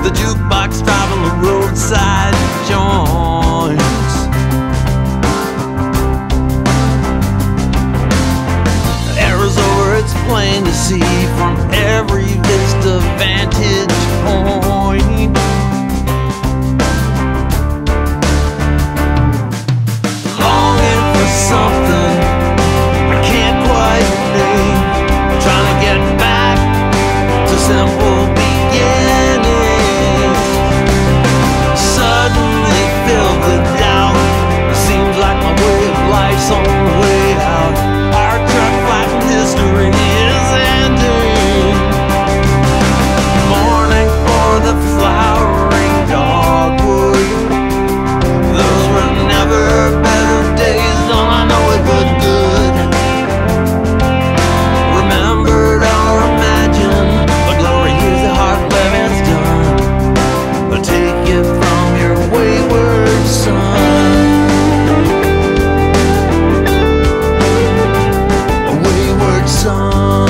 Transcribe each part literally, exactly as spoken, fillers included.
the jukebox driving the roadside joints. Arrows over, it's plain to see from every vista vantage point. Longing for something I can't quite name, trying to get back to simple beginnings. Suddenly filled with doubt, it seems like my way of life's on the way out. Our truck fighting history is ending. Mourning for the flowering dogwood, those were never better days, all I know it was good. Remembered or imagined, the glory years the heart living's done. But take it from your wayward son, a wayward son.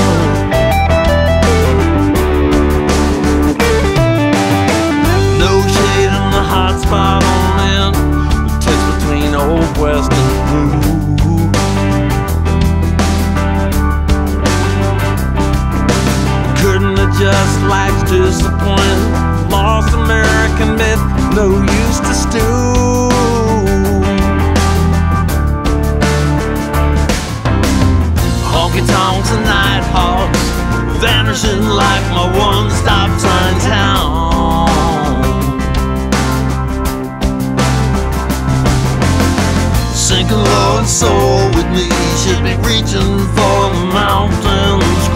No shade in the hot spot on end, the test between old west and blue. Couldn't adjust, life's disappointed. Lost American myth, no use to stew. Honky tonks and night hawks, vanishing like my one stop sign town. Sinking low and soul with me, should be reaching for the mountains